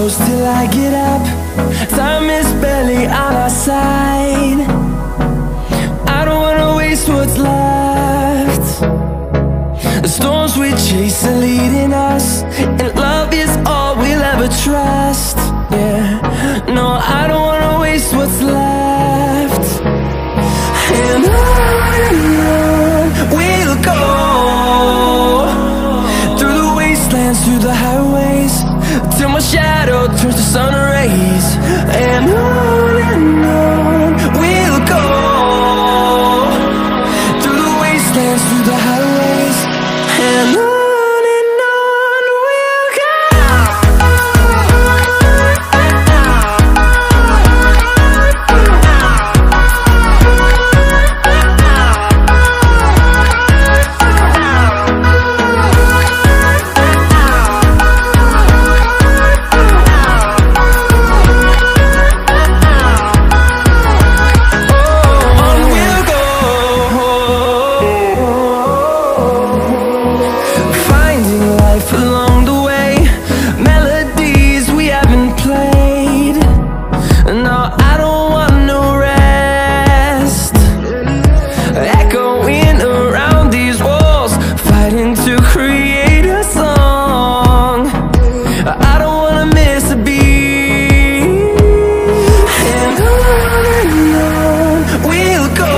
close till I get up. Time is barely on our side. I don't wanna waste what's left. The storms we chase are leading us, and love is all we'll ever trust. Yeah, no, I don't wanna waste what's left. And on we'll go, through the wastelands, through the highways, till my shadow turns to sun rays. And on we'll go, through the wastelands, through the highways, and on we'll go. Along the way, melodies we haven't played. No, I don't want no rest. Echoing around these walls, fighting to create a song. I don't wanna miss a beat. And on we'll go,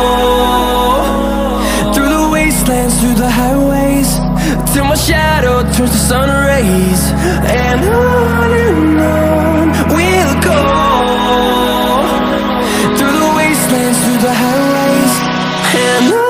through the wastelands, through the highways, till my shadow turns to sun rays. And on we'll go, through the wastelands, through the highways, and on we'll go.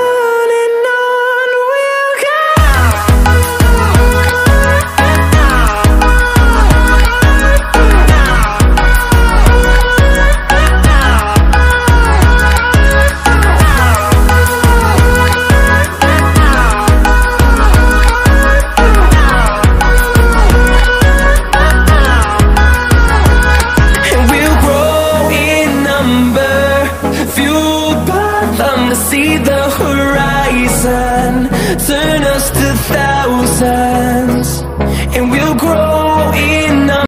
To see the horizon turn us to thousands.